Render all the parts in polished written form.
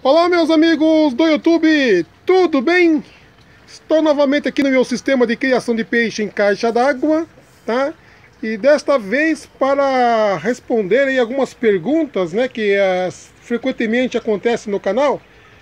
Olá, meus amigos do YouTube, tudo bem? Estou novamente aqui no meu sistema de criação de peixe em caixa d'água, tá? E desta vez para responder aí algumas perguntas, né, que frequentemente acontecem no canal.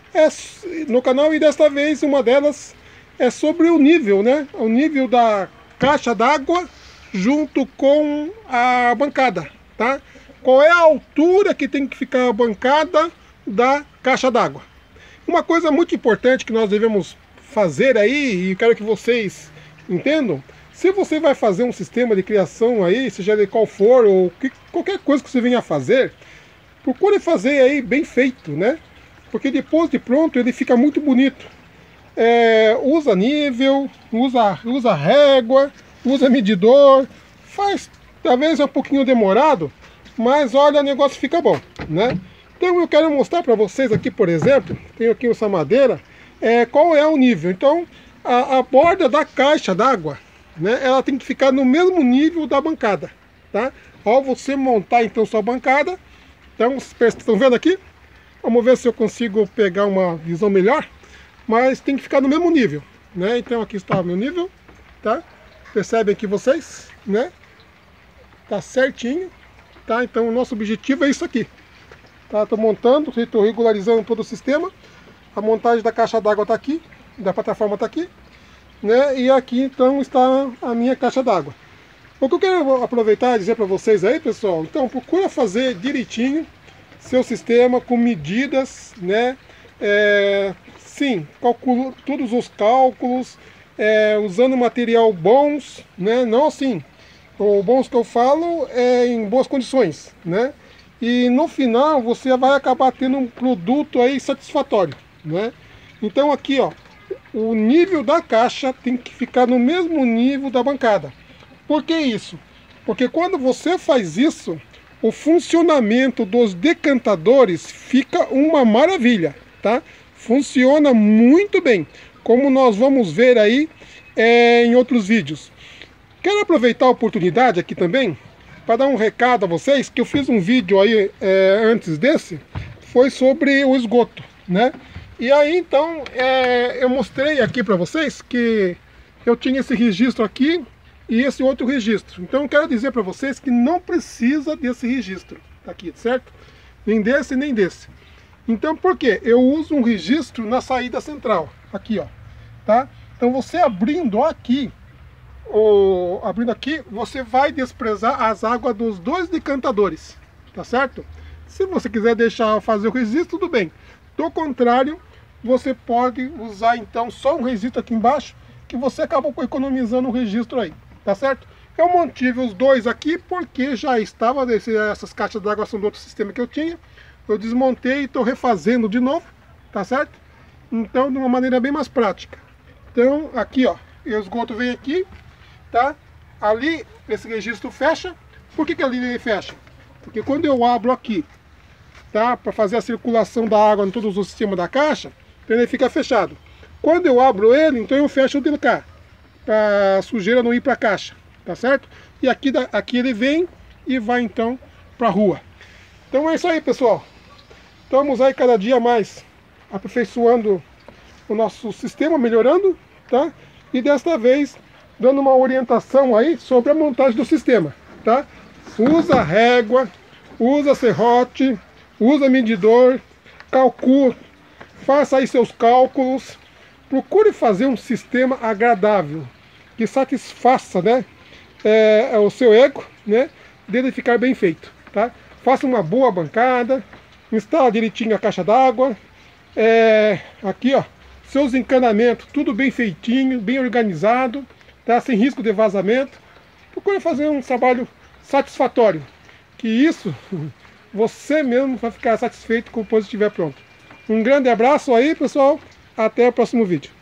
E desta vez uma delas é sobre o nível, né? O nível da caixa d'água junto com a bancada, tá? Qual é a altura que tem que ficar a bancada da caixa d'água? Uma coisa muito importante que nós devemos fazer aí, e quero que vocês entendam, se você vai fazer um sistema de criação aí, seja ele qual for, ou qualquer coisa que você venha a fazer, procure fazer aí bem feito, né? Porque depois de pronto ele fica muito bonito. Usa nível, usa régua, usa medidor, faz, talvez é um pouquinho demorado, mas olha, o negócio fica bom, né? Então eu quero mostrar para vocês aqui, por exemplo, tenho aqui essa madeira, qual é o nível. Então a borda da caixa d'água, né, ela tem que ficar no mesmo nível da bancada, tá? Ao você montar então sua bancada, então vocês estão vendo aqui? Vamos ver se eu consigo pegar uma visão melhor, mas tem que ficar no mesmo nível, né? Então aqui está o meu nível, tá? Percebem aqui vocês, né? Tá certinho, tá? Então o nosso objetivo é isso aqui. Tá, estou montando, estou regularizando todo o sistema. A montagem da caixa d'água está aqui, da plataforma está aqui, né? E aqui então está a minha caixa d'água. O que eu quero aproveitar e dizer para vocês aí, pessoal, então procura fazer direitinho seu sistema com medidas, né? Sim, calculo todos os cálculos, usando material bons, né? Não assim, o bons que eu falo é em boas condições, né? E no final você vai acabar tendo um produto aí satisfatório, né? Então aqui, ó, o nível da caixa tem que ficar no mesmo nível da bancada. Por que isso? Porque quando você faz isso, o funcionamento dos decantadores fica uma maravilha, tá? Funciona muito bem, como nós vamos ver aí em outros vídeos. Quero aproveitar a oportunidade aqui também para dar um recado a vocês, que eu fiz um vídeo aí antes desse, foi sobre o esgoto, né? E aí então eu mostrei aqui para vocês que eu tinha esse registro aqui e esse outro registro. Então eu quero dizer para vocês que não precisa desse registro aqui, certo? Nem desse nem desse. Então por quê? Eu uso um registro na saída central, aqui, ó, tá? Então você abrindo aqui, você vai desprezar as águas dos dois decantadores, tá certo? Se você quiser deixar fazer o registro, tudo bem. Do contrário, você pode usar então só um registro aqui embaixo, que você acaba economizando o registro aí, tá certo? Eu mantive os dois aqui porque já estava, essas caixas d'água são do outro sistema que eu tinha. Eu desmontei e estou refazendo de novo, tá certo? Então de uma maneira bem mais prática. Então aqui, ó, o esgoto vem aqui, tá? Ali esse registro fecha. Por que ali ele fecha? Porque quando eu abro aqui, tá, para fazer a circulação da água em todos os sistemas da caixa, então ele fica fechado. Quando eu abro ele, então eu fecho o de cá, para a sujeira não ir para a caixa, tá certo? E aqui ele vem e vai então para a rua. Então é isso aí, pessoal. Estamos aí cada dia mais aperfeiçoando o nosso sistema, melhorando, tá? E desta vez dando uma orientação aí sobre a montagem do sistema, tá? Usa régua, usa serrote, usa medidor, calcule, faça aí seus cálculos, procure fazer um sistema agradável, que satisfaça, né, o seu ego, né, dele ficar bem feito, tá? Faça uma boa bancada, instala direitinho a caixa d'água, aqui, ó, seus encanamentos, tudo bem feitinho, bem organizado, tá? Sem risco de vazamento. Procure fazer um trabalho satisfatório, que isso você mesmo vai ficar satisfeito depois que estiver pronto. Um grande abraço aí, pessoal, até o próximo vídeo.